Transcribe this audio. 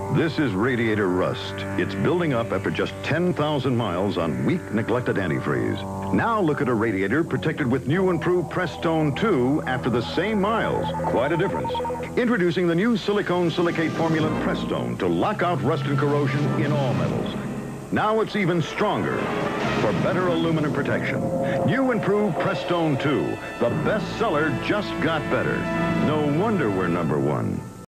This is radiator rust. It's building up after just 10,000 miles on weak, neglected antifreeze. Now look at a radiator protected with new improved Prestone 2 after the same miles. Quite a difference. Introducing the new silicone silicate formula Prestone to lock out rust and corrosion in all metals. Now it's even stronger for better aluminum protection. New improved Prestone 2. The best seller just got better. No wonder we're #1.